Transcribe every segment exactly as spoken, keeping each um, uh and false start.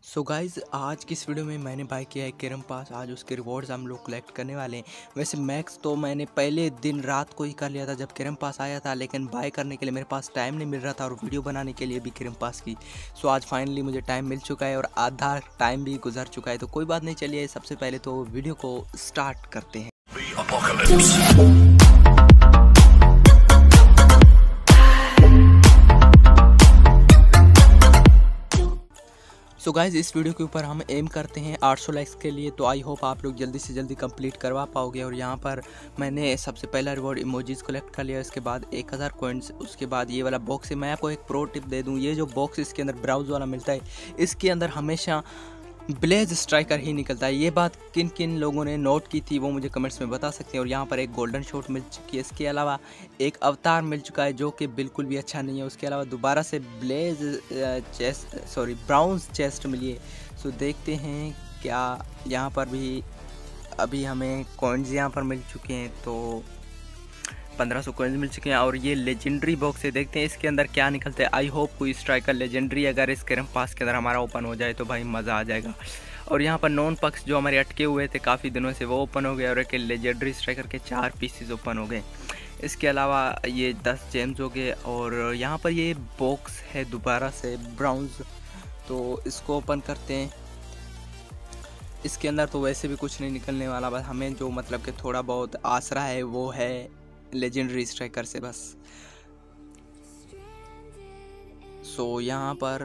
So guys आज की इस वीडियो में मैंने बाय किया है केरम पास। आज उसके रिवॉर्ड्स हम लोग कलेक्ट करने वाले हैं। वैसे मैक्स तो मैंने पहले दिन रात को ही कर लिया था जब केरम पास आया था, लेकिन बाय करने के लिए मेरे पास टाइम नहीं मिल रहा था और वीडियो बनाने के लिए भी केरम पास की। सो आज फाइनली मुझे टाइम मिल चुका है और आधा टाइम भी गुजर चुका है, तो कोई बात नहीं। चलिए सबसे पहले तो वीडियो को स्टार्ट करते हैं। सो गाइज़ इस वीडियो के ऊपर हम एम करते हैं आठ सौ लाइक्स के लिए, तो आई होप आप लोग जल्दी से जल्दी कंप्लीट करवा पाओगे। और यहाँ पर मैंने सबसे पहला रिवॉर्ड इमोजीज कलेक्ट कर लिया, इसके बाद एक हज़ार कॉइन्स, उसके बाद ये वाला बॉक्स है। मैं आपको एक प्रो टिप दे दूँ, ये जो बॉक्स इसके अंदर ब्राउज वाला मिलता है, इसके अंदर हमेशा ब्लेज स्ट्राइकर ही निकलता है। ये बात किन किन लोगों ने नोट की थी वो मुझे कमेंट्स में बता सकते हैं। और यहाँ पर एक गोल्डन शॉट मिल चुकी है, इसके अलावा एक अवतार मिल चुका है जो कि बिल्कुल भी अच्छा नहीं है। उसके अलावा दोबारा से blaze chest sorry browns chest मिली है। सो देखते हैं क्या यहाँ पर भी अभी हमें कॉइन्स यहाँ पर मिल चुके हैं, तो पंद्रह सौ कॉइन्स मिल चुके हैं। और ये लेजेंडरी बॉक्स है, देखते हैं इसके अंदर क्या निकलता है। आई होप कोई स्ट्राइकर लेजेंडरी अगर इस केरम पास के अंदर हमारा ओपन हो जाए तो भाई मज़ा आ जाएगा। और यहाँ पर नॉन पक्स जो हमारे अटके हुए थे काफ़ी दिनों से वो ओपन हो गए और एक लेजेंडरी स्ट्राइकर के चार पीसेस ओपन हो गए। इसके अलावा ये दस जेम्स हो गए। और यहाँ पर ये बॉक्स है दोबारा से ब्राउन्स, तो इसको ओपन करते हैं। इसके अंदर तो वैसे भी कुछ नहीं निकलने वाला, बस हमें जो मतलब कि थोड़ा बहुत आसरा है वो है लेजेंडरी स्ट्राइकर से बस। सो so, यहाँ पर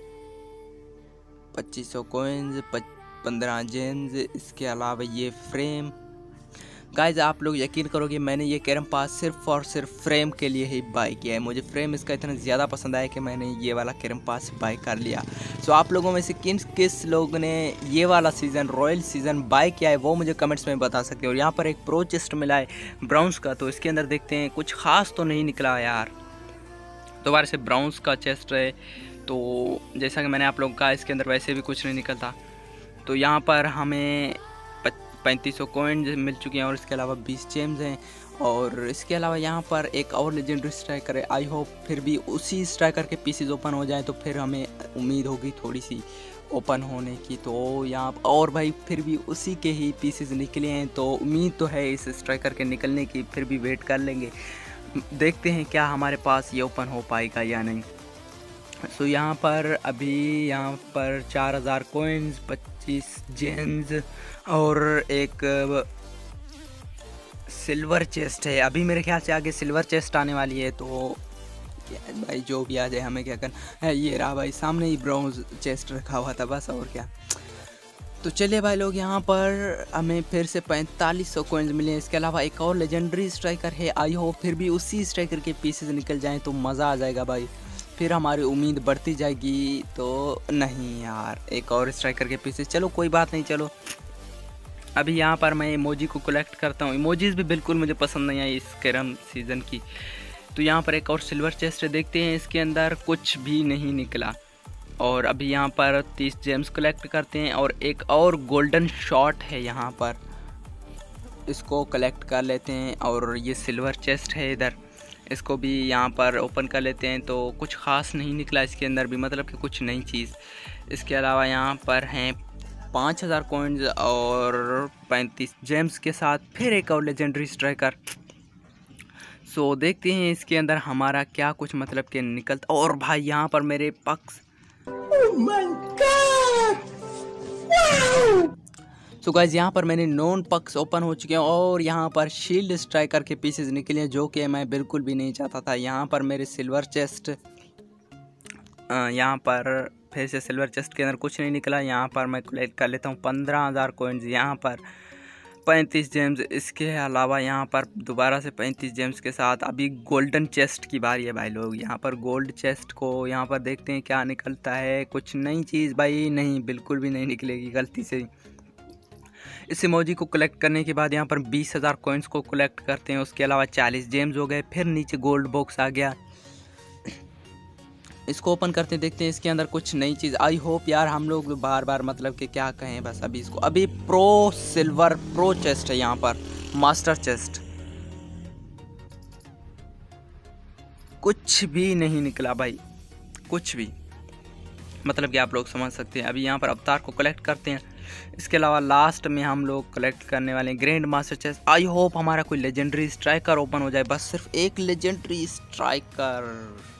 पच्चीस सौ कोइंस, पंद्रह जेम्स, इसके अलावा ये फ्रेम। गाइज आप लोग यकीन करोगे मैंने ये केरम पास सिर्फ और सिर्फ फ्रेम के लिए ही बाय किया है। मुझे फ्रेम इसका इतना ज़्यादा पसंद आया कि मैंने ये वाला केरम पास बाय कर लिया। सो आप लोगों में से किन किस लोग ने ये वाला सीज़न रॉयल सीज़न बाय किया है वो मुझे कमेंट्स में बता सकते हो। और यहाँ पर एक प्रो चेस्ट मिला है ब्राउन्स का, तो इसके अंदर देखते हैं कुछ खास तो नहीं निकला यार। दोबारा से ब्राउन्स का चेस्ट है, तो जैसा कि मैंने आप लोगों का इसके अंदर वैसे भी कुछ नहीं निकलता। तो यहाँ पर हमें पैंतीस सौ कॉइन्स मिल चुके हैं और इसके अलावा बीस जेम्स हैं। और इसके अलावा यहाँ पर एक और लेजेंडरी स्ट्राइकर है। आई होप फिर भी उसी स्ट्राइकर के पीसेस ओपन हो जाए तो फिर हमें उम्मीद होगी थोड़ी सी ओपन होने की। तो यहाँ और भाई फिर भी उसी के ही पीसेस निकले हैं, तो उम्मीद तो है इस स्ट्राइकर के निकलने की, फिर भी वेट कर लेंगे। देखते हैं क्या हमारे पास ये ओपन हो पाएगा या नहीं। सो so, यहाँ पर अभी यहाँ पर चार हज़ार कोइंस, पच्चीस जेम्स और एक सिल्वर चेस्ट है। अभी मेरे ख्याल से आगे सिल्वर चेस्ट आने वाली है, तो भाई जो भी आ जाए हमें क्या करना है। ये रहा भाई सामने ही ब्राउन्स चेस्ट रखा हुआ था बस, और क्या। तो चलिए भाई लोग यहाँ पर हमें फिर से पैंतालीस सौ कोइंस मिले हैं। इसके अलावा एक और लेजेंडरी स्ट्राइकर है। आई होप फिर भी उसी स्ट्राइकर के पीसेस निकल जाएँ तो मज़ा आ जाएगा भाई, फिर हमारी उम्मीद बढ़ती जाएगी। तो नहीं यार, एक और स्ट्राइकर के पीसेस, चलो कोई बात नहीं। चलो अभी यहाँ पर मैं इमोजी को कलेक्ट करता हूँ। इमोजीज भी बिल्कुल मुझे पसंद नहीं आई इस केरम सीज़न की। तो यहाँ पर एक और सिल्वर चेस्ट देखते हैं, इसके अंदर कुछ भी नहीं निकला। और अभी यहाँ पर तीस जेम्स कलेक्ट करते हैं और एक और गोल्डन शॉट है यहाँ पर, इसको कलेक्ट कर लेते हैं। और ये सिल्वर चेस्ट है इधर, इसको भी यहाँ पर ओपन कर लेते हैं। तो कुछ ख़ास नहीं निकला इसके अंदर भी, मतलब कि कुछ नई चीज़। इसके अलावा यहाँ पर हैं पाँच हज़ार कॉइन्स और पैंतीस जेम्स के साथ फिर एक और लेजेंडरी स्ट्राइकर। सो देखते हैं इसके अंदर हमारा क्या कुछ मतलब कि निकलता। और भाई यहाँ पर मेरे pucks, oh my God! wow! So guys यहाँ पर मैंने नॉन पक्स ओपन हो चुके हैं और यहाँ पर शील्ड स्ट्राइकर के पीसेस निकले हैं जो कि मैं बिल्कुल भी नहीं चाहता था। यहाँ पर मेरे सिल्वर चेस्ट, यहाँ पर फिर से सिल्वर चेस्ट के अंदर कुछ नहीं निकला। यहाँ पर मैं कलेक्ट कर लेता हूँ पंद्रह हज़ार कोइंस, यहाँ पर पैंतीस जेम्स। इसके अलावा यहाँ पर दोबारा से पैंतीस जेम्स के साथ अभी गोल्डन चेस्ट की बारी है भाई लोग। यहाँ पर गोल्ड चेस्ट को यहाँ पर देखते हैं क्या निकलता है। कुछ नई चीज़ भाई नहीं, बिल्कुल भी नहीं निकलेगी गलती से। इस इमोजी को कलेक्ट करने के बाद यहाँ पर बीस हज़ार कॉइन्स को कलेक्ट करते हैं। उसके अलावा चालीस जेम्स हो गए, फिर नीचे गोल्ड बॉक्स आ गया। इसको ओपन करते देखते हैं इसके अंदर कुछ नई चीज़। आई होप यार हम लोग बार बार मतलब कि क्या कहें बस। अभी इसको अभी प्रो सिल्वर प्रो चेस्ट है यहाँ पर, मास्टर चेस्ट, कुछ भी नहीं निकला भाई, कुछ भी। मतलब कि आप लोग समझ सकते हैं। अभी यहाँ पर अवतार को कलेक्ट करते हैं। इसके अलावा लास्ट में हम लोग कलेक्ट करने वाले हैं grand master chest. I hope हमारा कोई लेजेंडरी स्ट्राइकर ओपन हो जाए, बस सिर्फ एक legendary striker.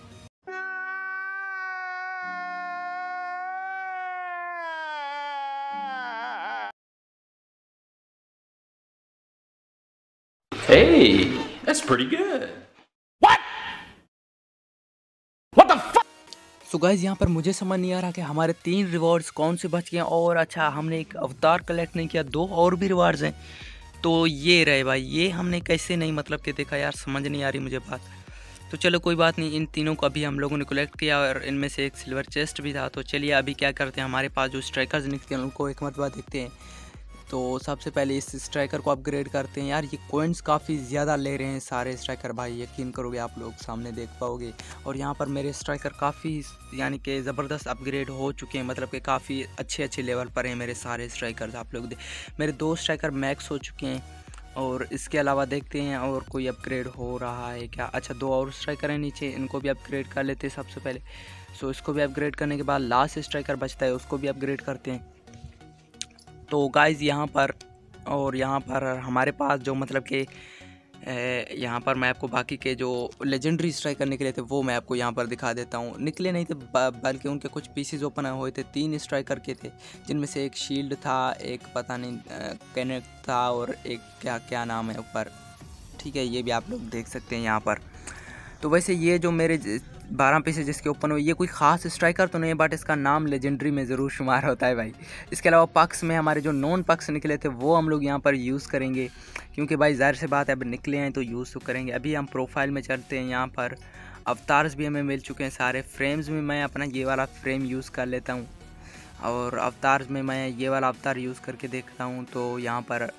Hey, that's pretty good. What? What the fuck? So guys यहाँ पर मुझे समझ नहीं आ रहा कि हमारे तीन रिवॉर्ड्स कौन से बच गए हैं। और अच्छा, हमने एक अवतार कलेक्ट नहीं किया, दो और भी रिवॉर्ड्स हैं। तो ये रहे भाई, ये हमने कैसे नहीं मतलब कि देखा यार, समझ नहीं आ रही मुझे बात। तो चलो कोई बात नहीं, इन तीनों को अभी हम लोगों ने कलेक्ट किया और इनमें से एक सिल्वर चेस्ट भी था। तो चलिए अभी क्या करते हैं, हमारे पास जो स्ट्राइकर्स निकलते हैं उनको एक मरतबा देखते हैं। तो सबसे पहले इस स्ट्राइकर को अपग्रेड करते हैं। यार ये कॉइन्स काफ़ी ज़्यादा ले रहे हैं सारे स्ट्राइकर भाई, यकीन करोगे आप लोग, सामने देख पाओगे। और यहाँ पर मेरे स्ट्राइकर काफ़ी यानी कि ज़बरदस्त अपग्रेड हो चुके हैं, मतलब कि काफ़ी अच्छे अच्छे लेवल पर हैं मेरे सारे स्ट्राइकर्स। आप लोग मेरे दो स्ट्राइकर मैक्स हो चुके हैं। और इसके अलावा देखते हैं और कोई अपग्रेड हो रहा है क्या। अच्छा, दो और स्ट्राइकर हैं नीचे, इनको भी अपग्रेड कर लेते हैं सबसे पहले। सो इसको भी अपग्रेड करने के बाद लास्ट स्ट्राइकर बचता है, उसको भी अपग्रेड करते हैं। तो गाइज़ यहाँ पर और यहाँ पर हमारे पास जो मतलब कि यहाँ पर मैं आपको बाकी के जो लेजेंडरी स्ट्राइकर निकले थे वो मैं आपको यहाँ पर दिखा देता हूँ। निकले नहीं थे बल्कि उनके कुछ पीसेज ओपन हुए थे। तीन स्ट्राइकर के थे, जिनमें से एक शील्ड था, एक पता नहीं कैनेट था, और एक क्या क्या नाम है ऊपर, ठीक है, ये भी आप लोग देख सकते हैं यहाँ पर। तो वैसे ये जो मेरे बारह पीसेज जिसके ओपन हुए, ये कोई ख़ास स्ट्राइकर तो नहीं है, बट इसका नाम लेजेंडरी में ज़रूर शुमार होता है भाई। इसके अलावा पक्स में हमारे जो नॉन पक्स निकले थे वो हम लोग यहाँ पर यूज़ करेंगे, क्योंकि भाई ज़ाहिर सी बात है अब निकले हैं तो यूज़ तो करेंगे। अभी हम प्रोफाइल में चलते हैं। यहाँ पर अवतार्स भी हमें मिल चुके हैं सारे। फ्रेम्स में मैं अपना ये वाला फ्रेम यूज़ कर लेता हूँ, और अवतार्स में मैं ये वाला अवतार यूज़ करके देखता हूँ। तो यहाँ पर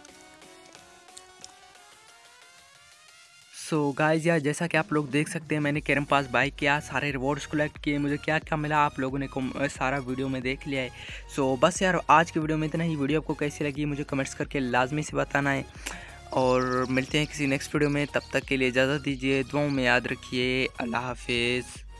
सो so गाइज यार, जैसा कि आप लोग देख सकते हैं, मैंने कैरम पास बाई किया, सारे रिवॉर्ड्स कलेक्ट किए। मुझे क्या क्या मिला आप लोगों ने को सारा वीडियो में देख लिया है। सो so, बस यार आज की वीडियो में इतना ही। वीडियो आपको कैसी लगी मुझे कमेंट्स करके लाजमी से बताना है, और मिलते हैं किसी नेक्स्ट वीडियो में। तब तक के लिए इजाज़त दीजिए, दुआओं में याद रखिए। अल्लाह हाफिज़।